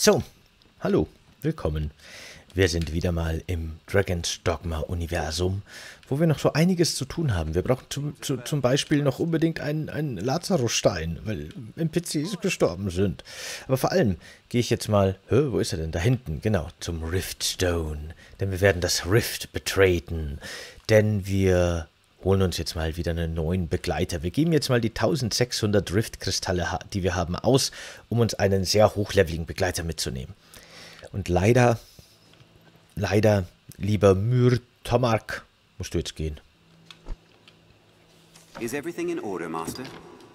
So, hallo, willkommen. Wir sind wieder mal im Dragon's Dogma Universum, wo wir noch so einiges zu tun haben. Wir brauchen zum Beispiel noch unbedingt einen Lazarusstein, weil NPCs gestorben sind. Aber vor allem gehe ich jetzt mal, wo ist er denn? Da hinten, genau, zum Riftstone. Denn wir werden das Rift betreten. Denn wir holen uns jetzt mal wieder einen neuen Begleiter. Wir geben jetzt mal die 1600 Riftkristalle, die wir haben, aus, um uns einen sehr hochleveligen Begleiter mitzunehmen. Und leider, lieber Myrtomark, musst du jetzt gehen. Is everything in order, Master?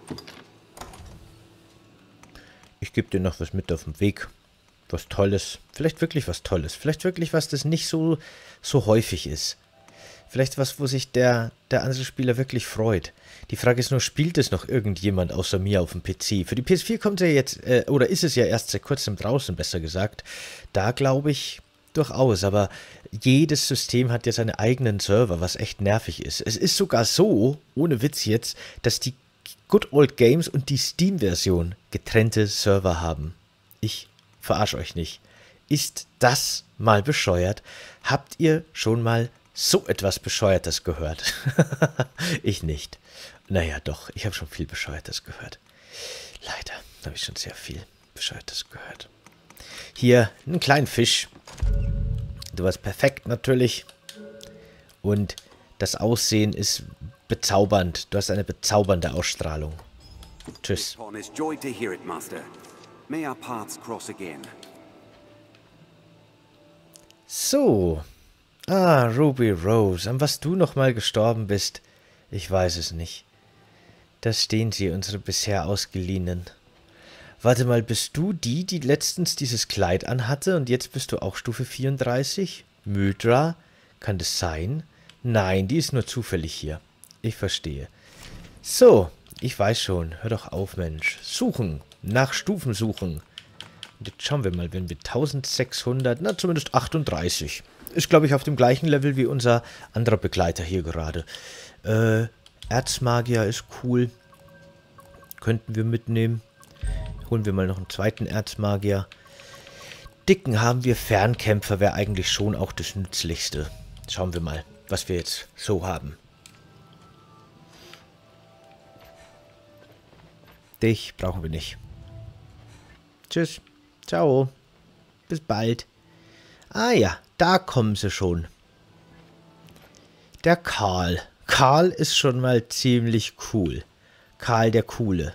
Ich gebe dir noch was mit auf den Weg. Was Tolles. Vielleicht wirklich was Tolles. Vielleicht wirklich was, das nicht so häufig ist. Vielleicht was, wo sich der andere Spieler wirklich freut. Die Frage ist nur, spielt es noch irgendjemand außer mir auf dem PC? Für die PS4 kommt es ja jetzt, oder ist es ja erst seit kurzem draußen, besser gesagt. Da glaube ich durchaus, aber jedes System hat ja seine eigenen Server, was echt nervig ist. Es ist sogar so, ohne Witz jetzt, dass die Good Old Games und die Steam-Version getrennte Server haben. Ich verarsche euch nicht. Ist das mal bescheuert? Habt ihr schon mal so etwas Bescheuertes gehört? Ich nicht. Naja, doch, ich habe schon viel Bescheuertes gehört. Leider habe ich schon sehr viel Bescheuertes gehört. Hier, einen kleinen Fisch. Du warst perfekt natürlich. Und das Aussehen ist bezaubernd. Du hast eine bezaubernde Ausstrahlung. Tschüss. So. Ah, Ruby Rose, an was du nochmal gestorben bist, ich weiß es nicht. Da stehen sie, unsere bisher Ausgeliehenen. Warte mal, bist du die letztens dieses Kleid anhatte und jetzt bist du auch Stufe 34? Mydra? Kann das sein? Nein, die ist nur zufällig hier. Ich verstehe. So, ich weiß schon. Hör doch auf, Mensch. Suchen. Nach Stufen suchen. Und jetzt schauen wir mal, wenn wir 1600, na zumindest 38. Ist, glaube ich, auf dem gleichen Level wie unser anderer Begleiter hier gerade. Erzmagier ist cool. Könnten wir mitnehmen. Holen wir mal noch einen zweiten Erzmagier. Dicken haben wir. Fernkämpfer wäre eigentlich schon auch das Nützlichste. Schauen wir mal, was wir jetzt so haben. Dich brauchen wir nicht. Tschüss. Ciao. Bis bald. Ah ja, da kommen sie schon. Der Karl. Karl ist schon mal ziemlich cool. Karl der Coole.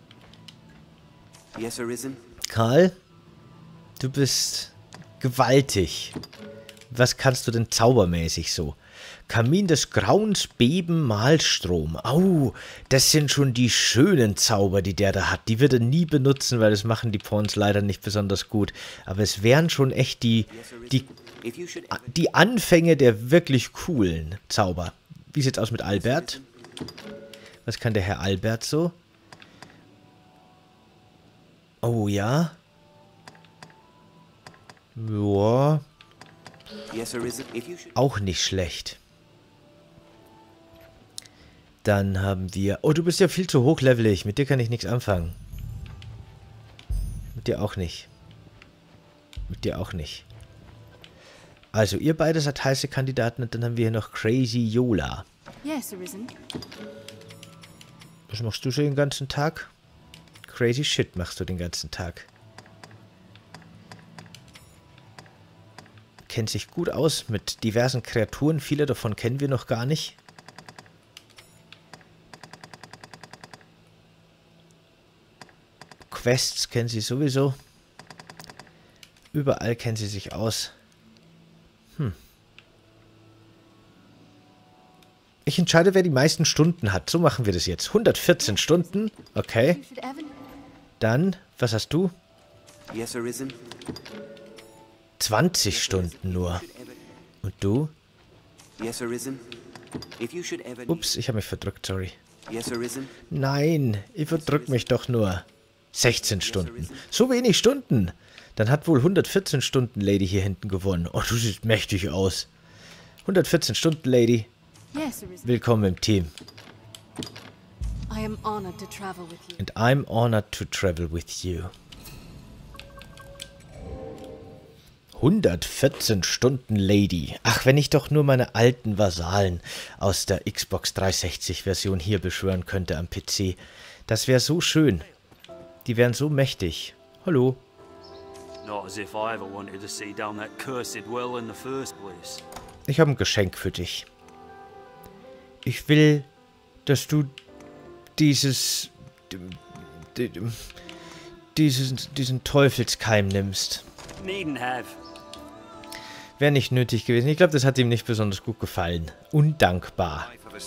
Yes, Arisen? Karl, du bist gewaltig. Was kannst du denn zaubermäßig so? Kamin des Grauens, Beben, Malstrom. Au, das sind schon die schönen Zauber, die der da hat. Die wird er nie benutzen, weil das machen die Pawns leider nicht besonders gut. Aber es wären schon echt die Anfänge der wirklich coolen Zauber. Wie sieht's aus mit Albert? Was kann der Herr Albert so? Oh ja. Ja. Auch nicht schlecht. Dann haben wir... Oh, du bist ja viel zu hochlevelig. Mit dir kann ich nichts anfangen. Mit dir auch nicht. Mit dir auch nicht. Also, ihr beide seid heiße Kandidaten und dann haben wir hier noch Crazy Yola. Yes, Arisen. Was machst du so den ganzen Tag? Crazy Shit machst du den ganzen Tag. Kennt sich gut aus mit diversen Kreaturen. Viele davon kennen wir noch gar nicht. Quests kennen sie sowieso. Überall kennen sie sich aus. Ich entscheide, wer die meisten Stunden hat. So machen wir das jetzt. 114 Stunden. Okay. Dann, was hast du? Yes, Arisen? 20 Stunden nur. Und du? Yes, Arisen? Ups, ich habe mich verdrückt, sorry. Yes, Arisen? Nein, ich verdrück mich doch nur. 16 Stunden. So wenig Stunden. Dann hat wohl 114 Stunden Lady hier hinten gewonnen. Oh, du siehst mächtig aus. 114 Stunden Lady. Yes, Arisen. Willkommen im Team. I am honored to travel with you. And I'm honored to travel with you. 114 Stunden Lady. Ach, wenn ich doch nur meine alten Vasallen aus der Xbox 360-Version hier beschwören könnte am PC. Das wäre so schön. Die wären so mächtig. Hallo. Not as if I ever wanted to see down that cursed well in the first place. Ich habe ein Geschenk für dich. Ich will, dass du diesen Teufelskeim nimmst. Needn't have. Wäre nicht nötig gewesen. Ich glaube, das hat ihm nicht besonders gut gefallen. Undankbar.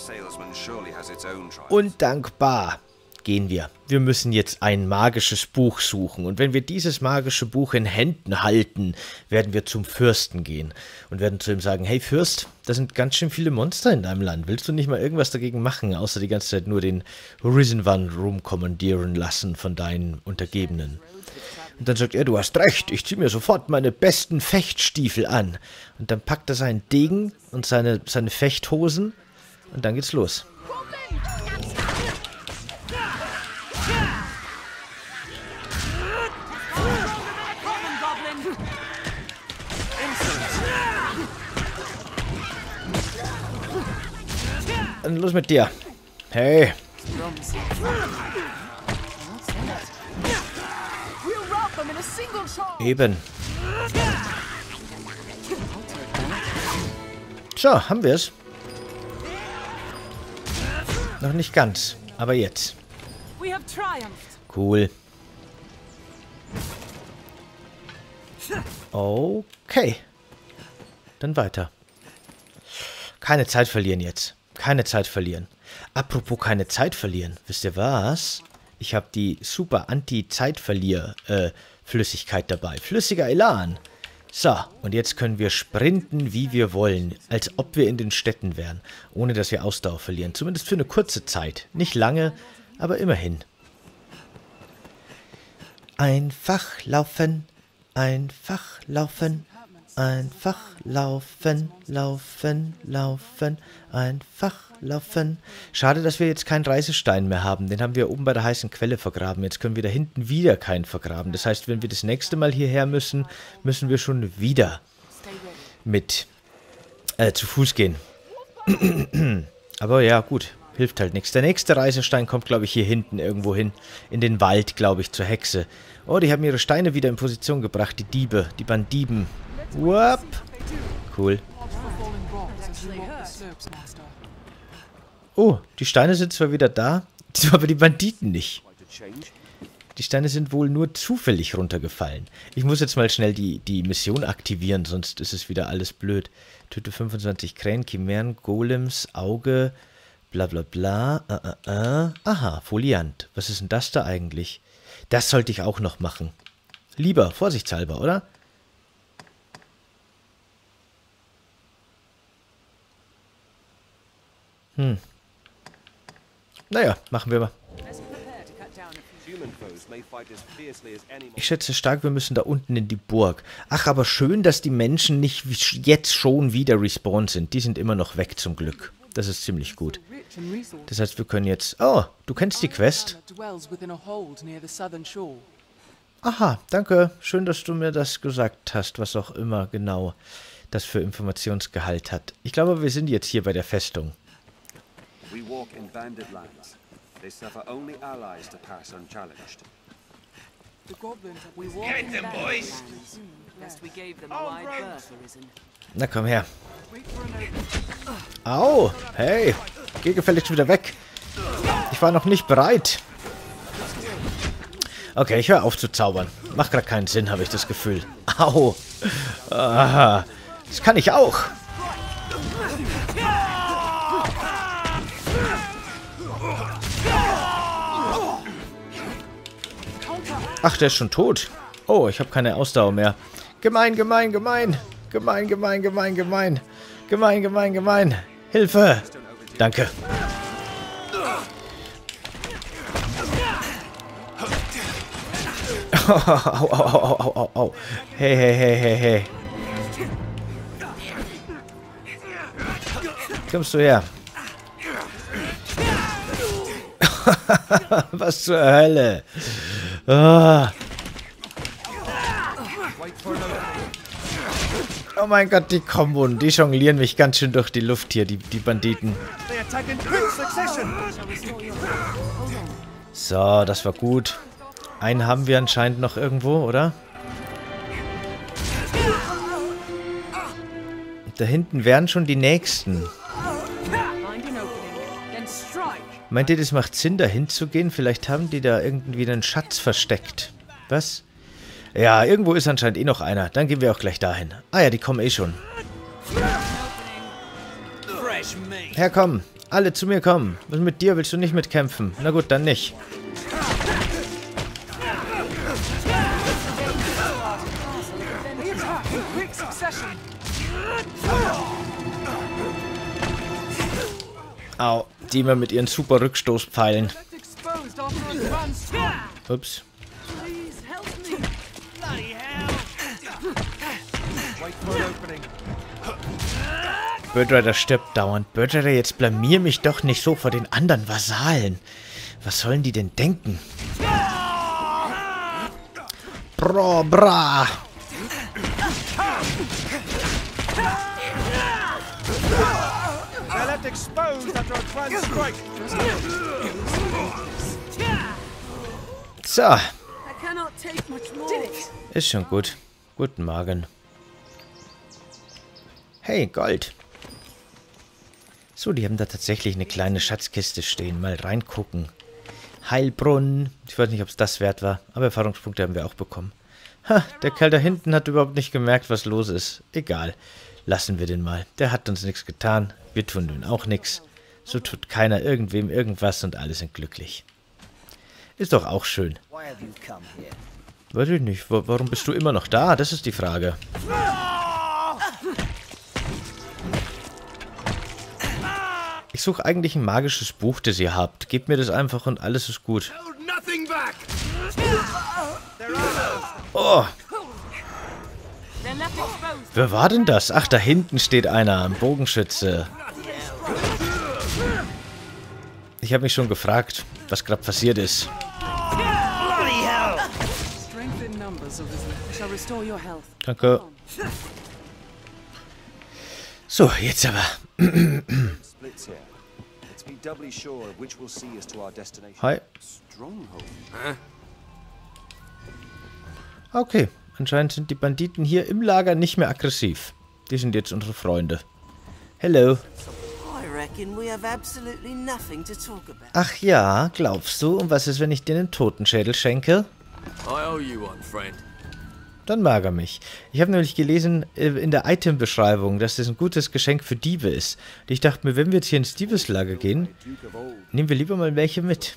Undankbar. Gehen wir. Wir müssen jetzt ein magisches Buch suchen. Und wenn wir dieses magische Buch in Händen halten, werden wir zum Fürsten gehen. Und werden zu ihm sagen, hey Fürst, da sind ganz schön viele Monster in deinem Land. Willst du nicht mal irgendwas dagegen machen, außer die ganze Zeit nur den Risen One rumkommandieren lassen von deinen Untergebenen? Und dann sagt er, du hast recht, ich ziehe mir sofort meine besten Fechtstiefel an. Und dann packt er seinen Degen und seine Fechthosen und dann geht's los. Und los mit dir. Hey. Eben. So, haben wir es. Noch nicht ganz, aber jetzt. Cool. Okay. Dann weiter. Keine Zeit verlieren jetzt. Keine Zeit verlieren. Apropos keine Zeit verlieren. Wisst ihr was? Ich habe die super Anti-Zeitverlier-Flüssigkeit dabei. Flüssiger Elan. So, und jetzt können wir sprinten, wie wir wollen. Als ob wir in den Städten wären. Ohne, dass wir Ausdauer verlieren. Zumindest für eine kurze Zeit. Nicht lange, aber immerhin. Einfach laufen. Einfach laufen. Einfach laufen, laufen, laufen, einfach laufen. Schade, dass wir jetzt keinen Reisestein mehr haben. Den haben wir oben bei der heißen Quelle vergraben. Jetzt können wir da hinten wieder keinen vergraben. Das heißt, wenn wir das nächste Mal hierher müssen, müssen wir schon wieder mit zu Fuß gehen. Aber ja, gut. Hilft halt nichts. Der nächste Reisestein kommt, glaube ich, hier hinten irgendwo hin. In den Wald, glaube ich, zur Hexe. Oh, die haben ihre Steine wieder in Position gebracht. Die Diebe, die Bandiben. Whoop. Cool. Oh, die Steine sind zwar wieder da, aber die Banditen nicht. Die Steine sind wohl nur zufällig runtergefallen. Ich muss jetzt mal schnell die Mission aktivieren, sonst ist es wieder alles blöd. Töte 25 Krähen, Chimären, Golems, Auge, bla bla bla. Aha, Foliant. Was ist denn das da eigentlich? Das sollte ich auch noch machen. Lieber, vorsichtshalber, oder? Naja, machen wir mal. Ich schätze stark, wir müssen da unten in die Burg. Ach, aber schön, dass die Menschen nicht jetzt schon wieder respawned sind. Die sind immer noch weg, zum Glück. Das ist ziemlich gut. Das heißt, wir können jetzt... Oh, du kennst die Quest? Aha, danke. Schön, dass du mir das gesagt hast, was auch immer genau das für Informationsgehalt hat. Ich glaube, wir sind jetzt hier bei der Festung. We walk in bandit lands. They suffer only allies to pass unchallenged. Get them, boys! Na komm her. Au! Hey! Geh gefälligst wieder weg. Ich war noch nicht bereit. Okay, ich höre auf zu zaubern. Macht gerade keinen Sinn, habe ich das Gefühl. Au! Aha. Das kann ich auch. Ach, der ist schon tot. Oh, ich habe keine Ausdauer mehr. Gemein, gemein, gemein. Gemein, gemein, gemein, gemein. Gemein, gemein, gemein. Hilfe. Danke. Au, au, au, au, au, au. Hey, hey, hey, hey, hey. Kommst du her? Was zur Hölle? Oh mein Gott, die Kombon, die jonglieren mich ganz schön durch die Luft hier, die Banditen. They attack in quick succession. So, das war gut. Einen haben wir anscheinend noch irgendwo, oder? Da hinten wären schon die nächsten. Find an opening, then strike. Meint ihr, das macht Sinn, da hinzugehen? Vielleicht haben die da irgendwie einen Schatz versteckt. Was? Ja, irgendwo ist anscheinend eh noch einer. Dann gehen wir auch gleich dahin. Ah ja, die kommen eh schon. Herr, komm. Alle zu mir kommen. Was mit dir? Willst du nicht mitkämpfen? Na gut, dann nicht. Au, die immer mit ihren super Rückstoßpfeilen. Ups. Bird Rider stirbt dauernd. Bird Rider, jetzt blamier mich doch nicht so vor den anderen Vasallen. Was sollen die denn denken? Bra, bra. So. Ist schon gut. Guten Morgen. Hey, Gold. So, die haben da tatsächlich eine kleine Schatzkiste stehen. Mal reingucken. Heilbrunnen. Ich weiß nicht, ob es das wert war, aber Erfahrungspunkte haben wir auch bekommen. Ha, der Kerl da hinten hat überhaupt nicht gemerkt, was los ist. Egal. Lassen wir den mal. Der hat uns nichts getan. Wir tun ihm auch nichts. So tut keiner irgendwem irgendwas und alle sind glücklich. Ist doch auch schön. Weiß ich nicht. Warum bist du immer noch da? Das ist die Frage. Ich suche eigentlich ein magisches Buch, das ihr habt. Gebt mir das einfach und alles ist gut. Oh. Wer war denn das? Ach, da hinten steht einer, ein Bogenschütze. Ich habe mich schon gefragt, was gerade passiert ist. Danke. So, jetzt aber. Hi. Okay, anscheinend sind die Banditen hier im Lager nicht mehr aggressiv. Die sind jetzt unsere Freunde. Hello. Ach ja, glaubst du? Und was ist, wenn ich dir einen Totenschädel schenke? Dann mag er mich. Ich habe nämlich gelesen in der Item-Beschreibung, dass das ein gutes Geschenk für Diebe ist. Und ich dachte mir, wenn wir jetzt hier ins Diebeslager gehen, nehmen wir lieber mal welche mit.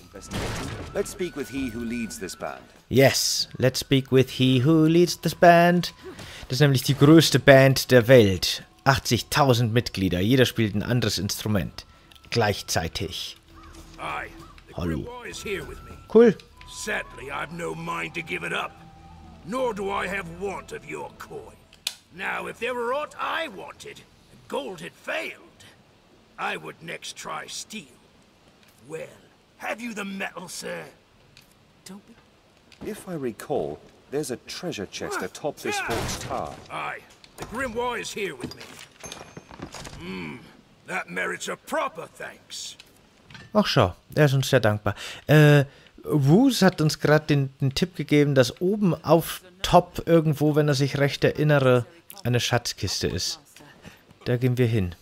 Yes, let's speak with he who leads this band. Das ist nämlich die größte Band der Welt. 80.000 Mitglieder, jeder spielt ein anderes Instrument. Gleichzeitig. Hallo. Cool. Sadly, I've no mind to give it up. Nor do I have want of your coin. Now, if there were aught I wanted, and gold had failed, I would next try steel. Well, have you the metal, sir? Don't be... If I recall, there's a treasure chest atop this fort's tower. Aye, the grimoire is here with me. That merits a proper thanks. Ach schau, er ist uns sehr dankbar. Roos hat uns gerade den Tipp gegeben, dass oben auf Top irgendwo, wenn er sich recht erinnere, eine Schatzkiste ist. Da gehen wir hin.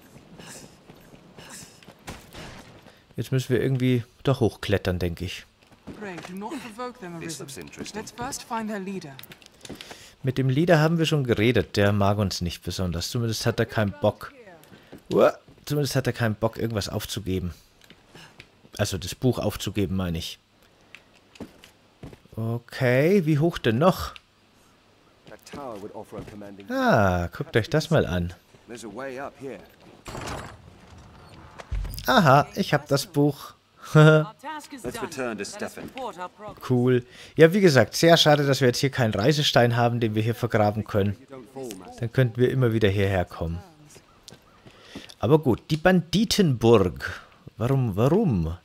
Jetzt müssen wir irgendwie doch hochklettern, denke ich. Mit dem Leader haben wir schon geredet. Der mag uns nicht besonders. Zumindest hat er keinen Bock. Zumindest hat er keinen Bock, irgendwas aufzugeben. Also das Buch aufzugeben, meine ich. Okay, wie hoch denn noch? Ah, guckt euch das mal an. Aha, ich habe das Buch. Cool. Ja, wie gesagt, sehr schade, dass wir jetzt hier keinen Reisestein haben, den wir hier vergraben können. Dann könnten wir immer wieder hierher kommen. Aber gut, die Banditenburg. Warum?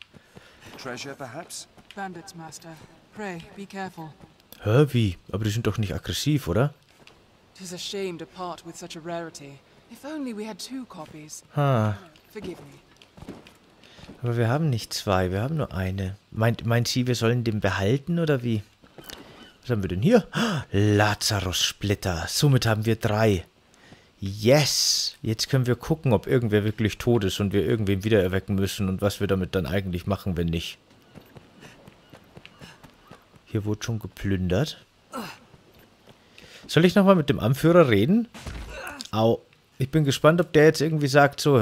Bandits, Master. Pray, be careful. Hä, wie? Aber die sind doch nicht aggressiv, oder? 'Tis a shame to part with such a rarity. If only we had 2 copies. Ha. Forgive me. Aber wir haben nicht 2, wir haben nur eine. Meint sie, wir sollen den behalten oder wie? Was haben wir denn hier? Lazarus-Splitter. Somit haben wir 3. Yes! Jetzt können wir gucken, ob irgendwer wirklich tot ist und wir irgendwen wiedererwecken müssen und was wir damit dann eigentlich machen, wenn nicht. Hier wurde schon geplündert. Soll ich nochmal mit dem Anführer reden? Au. Ich bin gespannt, ob der jetzt irgendwie sagt so,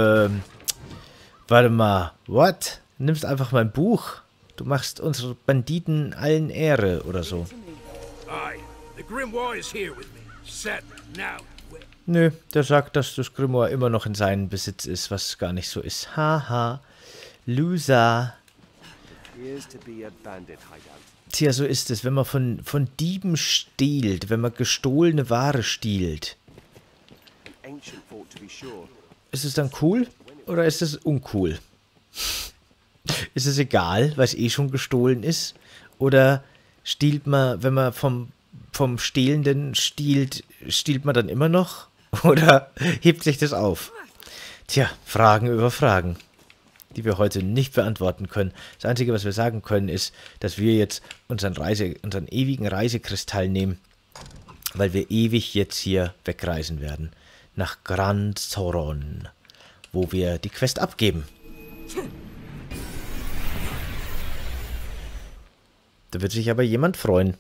warte mal, what? Nimmst einfach mein Buch? Du machst unsere Banditen allen Ehre oder so. Aye, the Grimoire is here with me. Set now. Nö, der sagt, dass das Grimoire immer noch in seinem Besitz ist, was gar nicht so ist. Haha. Loser. Appears to be a bandit hideout. Tja, so ist es, wenn man von Dieben stiehlt, wenn man gestohlene Ware stiehlt. Ancient fort to be sure. Ist es dann cool oder ist es uncool? Ist es egal, weil es eh schon gestohlen ist? Oder stiehlt man, wenn man vom Stehlenden stiehlt man dann immer noch? Oder hebt sich das auf? Tja, Fragen über Fragen, die wir heute nicht beantworten können. Das Einzige, was wir sagen können, ist, dass wir jetzt unseren ewigen Reisekristall nehmen, weil wir ewig jetzt hier wegreisen werden. Nach Gran Zoron, wo wir die Quest abgeben. Da wird sich aber jemand freuen.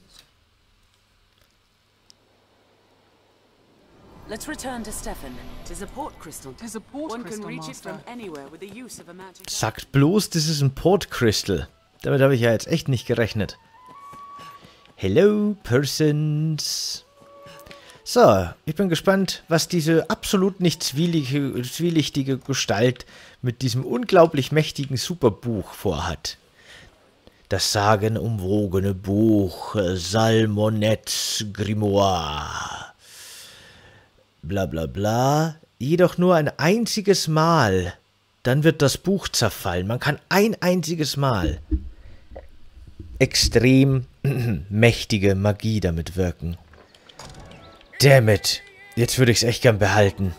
Let's return to Stefan. 'Tis a port crystal. 'Tis a port One crystal, can reach it Master. from anywhere with the use of a magic. Sagt bloß, das ist ein Port Crystal. Damit habe ich ja jetzt echt nicht gerechnet. Hello, Persons. So, ich bin gespannt, was diese absolut nicht zwielichtige Gestalt mit diesem unglaublich mächtigen Superbuch vorhat. Das sagenumwogene Buch Salmonets Grimoire. Bla bla bla. Jedoch nur ein einziges Mal. Dann wird das Buch zerfallen. Man kann ein einziges Mal extrem mächtige Magie damit wirken. Damn it. Jetzt würde ich es echt gern behalten.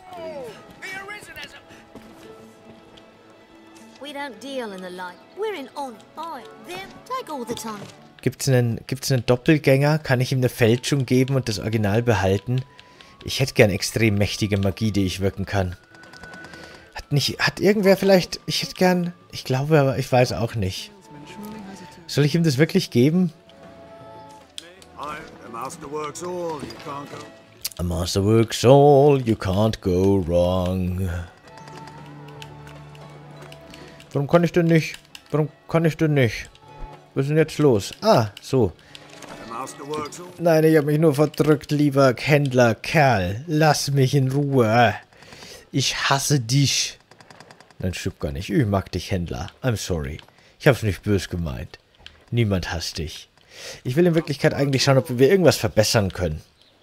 We don't deal in the light. We're in on fire. Them take all the time. Gibt's einen Doppelgänger? Kann ich ihm eine Fälschung geben und das Original behalten? Ich hätte gern extrem mächtige Magie, die ich wirken kann. Hat irgendwer vielleicht... Ich hätte gern... Ich glaube, aber ich weiß auch nicht. Soll ich ihm das wirklich geben? A master works all, you can't go. A master works all, you can't go wrong. Warum kann ich denn nicht? Warum kann ich denn nicht? Was ist denn jetzt los? Ah, so. Nein, ich habe mich nur verdrückt, lieber Händler, Kerl. Lass mich in Ruhe. Ich hasse dich. Nein, stimmt gar nicht. Ich mag dich, Händler. I'm sorry. Ich hab's nicht böse gemeint. Niemand hasst dich. Ich will in Wirklichkeit eigentlich schauen, ob wir irgendwas verbessern können.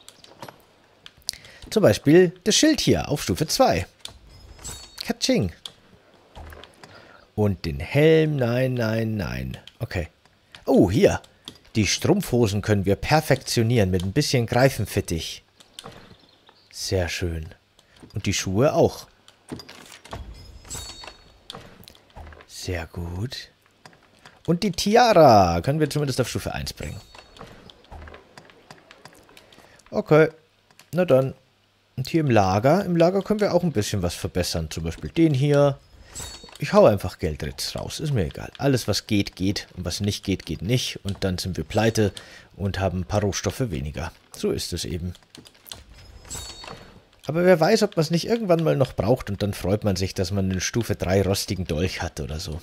Zum Beispiel das Schild hier auf Stufe 2. Katsching. Und den Helm. Nein, nein, nein. Okay. Oh, hier. Die Strumpfhosen können wir perfektionieren mit ein bisschen Greifenfittich. Sehr schön. Und die Schuhe auch. Sehr gut. Und die Tiara können wir zumindest auf Stufe 1 bringen. Okay. Na dann. Und hier im Lager können wir auch ein bisschen was verbessern. Zum Beispiel den hier. Ich hau einfach Geld jetzt raus. Ist mir egal. Alles, was geht, geht. Und was nicht geht, geht nicht. Und dann sind wir pleite und haben ein paar Rohstoffe weniger. So ist es eben. Aber wer weiß, ob man es nicht irgendwann mal noch braucht. Und dann freut man sich, dass man einen Stufe 3 rostigen Dolch hat oder so.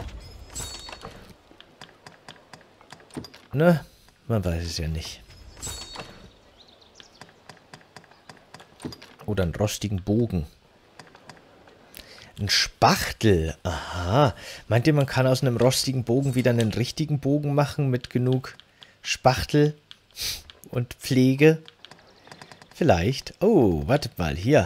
Ne? Man weiß es ja nicht. Oder einen rostigen Bogen. Ein Spachtel. Aha. Meint ihr, man kann aus einem rostigen Bogen wieder einen richtigen Bogen machen mit genug Spachtel und Pflege? Vielleicht. Oh, wartet mal. Hier.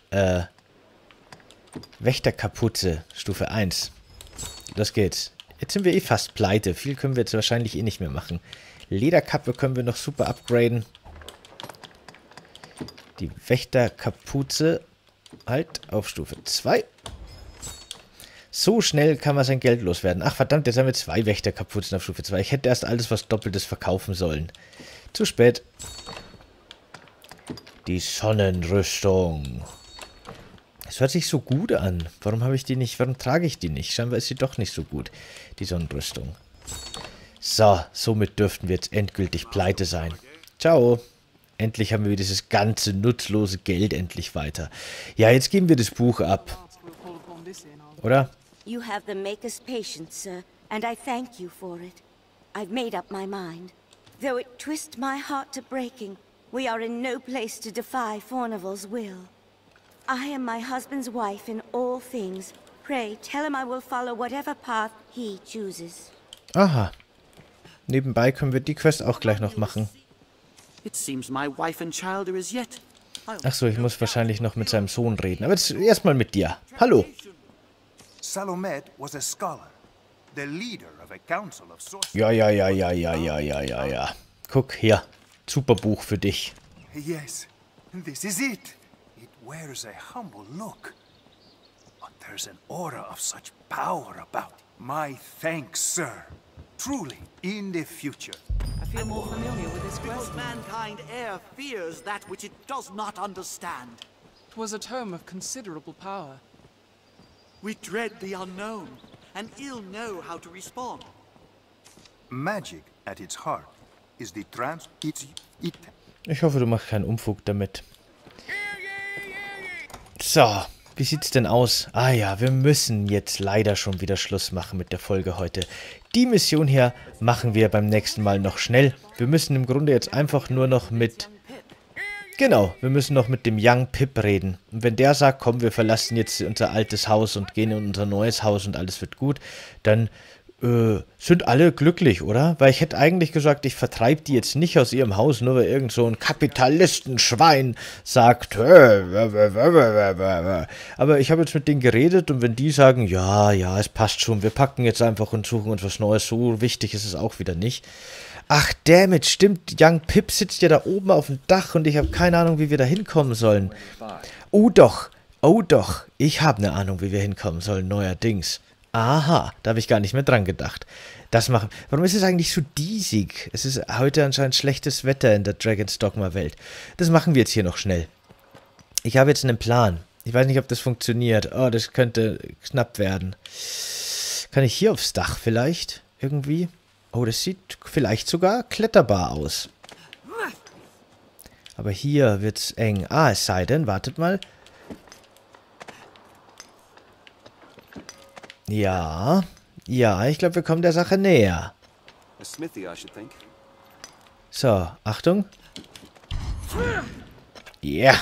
Wächterkapuze. Stufe 1. Das geht's. Jetzt sind wir eh fast pleite. Viel können wir jetzt wahrscheinlich eh nicht mehr machen. Lederkappe können wir noch super upgraden. Die Wächterkapuze halt auf Stufe 2. So schnell kann man sein Geld loswerden. Ach verdammt, jetzt haben wir 2 Wächterkapuzen auf Stufe 2. Ich hätte erst alles was Doppeltes verkaufen sollen. Zu spät. Die Sonnenrüstung. Es hört sich so gut an. Warum habe ich die nicht? Warum trage ich die nicht? Scheinbar ist sie doch nicht so gut, die Sonnenrüstung. So, somit dürften wir jetzt endgültig pleite sein. Ciao. Endlich haben wir dieses ganze nutzlose Geld endlich weiter. Ja, jetzt geben wir das Buch ab. Oder? You have the Maker's patience, sir, and I thank you for it. I've made up my mind. Though it twist my heart to breaking, we are in no place to defy Fornival's will. I am my husband's wife in all things. Pray, tell him I will follow whatever path he chooses. Aha. Nebenbei können wir die Quest auch gleich noch machen. It seems my wife and child are as yet. Ach so, ich muss wahrscheinlich noch mit seinem Sohn reden. Aber jetzt erstmal mit dir. Hallo. Salomet was a scholar, the leader of a council of sorcerers. Ja. Guck hier. Super Buch für dich. Yes, this is it. It wears a humble look. But there's an aura of such power about it. My thanks, sir. Truly, in the future. I feel more familiar with this Because quest. mankind e'er fears that which it does not understand. 'Twas a tome of considerable power. We dread the unknown, and ill know how to respond. Magic, at its heart, is the it. Ich hoffe, du machst keinen Unfug damit. So, wie sieht's denn aus? Ah ja, wir müssen jetzt leider schon wieder Schluss machen mit der Folge heute. Die Mission hier machen wir beim nächsten Mal noch schnell. Wir müssen im Grunde jetzt einfach nur noch mit... Genau, wir müssen noch mit dem Young Pip reden. Und wenn der sagt, komm, wir verlassen jetzt unser altes Haus und gehen in unser neues Haus und alles wird gut, dann sind alle glücklich, oder? Weil ich hätte eigentlich gesagt, ich vertreibe die jetzt nicht aus ihrem Haus, nur weil irgend so ein Kapitalistenschwein sagt, aber ich habe jetzt mit denen geredet und wenn die sagen, ja, es passt schon, wir packen jetzt einfach und suchen uns was Neues, so wichtig ist es auch wieder nicht. Ach, dammit, stimmt, Young Pip sitzt ja da oben auf dem Dach und ich habe keine Ahnung, wie wir da hinkommen sollen. Oh doch, ich habe eine Ahnung, wie wir hinkommen sollen, neuerdings. Aha, da habe ich gar nicht mehr dran gedacht. Das machen. Warum ist es eigentlich so diesig? Es ist heute anscheinend schlechtes Wetter in der Dragon's Dogma Welt. Das machen wir jetzt hier noch schnell. Ich habe jetzt einen Plan. Ich weiß nicht, ob das funktioniert. Oh, das könnte knapp werden. Kann ich hier aufs Dach vielleicht? Irgendwie? Oh, das sieht vielleicht sogar kletterbar aus. Aber hier wird's eng. Ah, es sei denn, wartet mal. Ja, ich glaube, wir kommen der Sache näher. So, Achtung. Ja.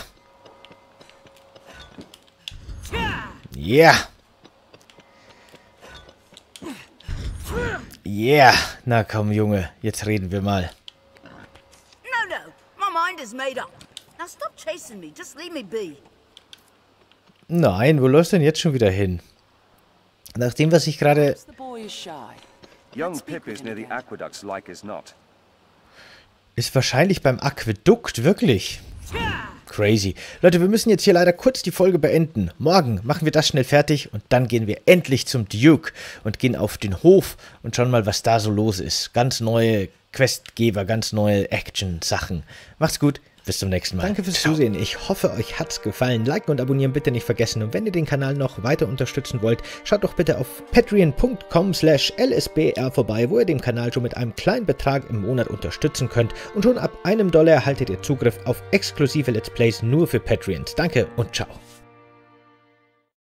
Ja. Na komm, Junge, jetzt reden wir mal. No, my mind is made up. Now stop chasing me, just leave me be. Nein, wo läufst du denn jetzt schon wieder hin? Nach dem, was ich gerade... The boy is shy. Young Pip is near the aqueducts like as not. Ist wahrscheinlich beim Aquädukt, wirklich. Crazy. Leute, wir müssen jetzt hier leider kurz die Folge beenden. Morgen machen wir das schnell fertig und dann gehen wir endlich zum Duke und gehen auf den Hof und schauen mal, was da so los ist. Ganz neue Questgeber, ganz neue Action-Sachen. Macht's gut. Bis zum nächsten Mal. Danke fürs Zusehen. Ich hoffe, euch hat's gefallen. Liken und abonnieren bitte nicht vergessen. Und wenn ihr den Kanal noch weiter unterstützen wollt, schaut doch bitte auf patreon.com/lsbr vorbei, wo ihr den Kanal schon mit einem kleinen Betrag im Monat unterstützen könnt. Und schon ab $1 erhaltet ihr Zugriff auf exklusive Let's Plays nur für Patreons. Danke und ciao.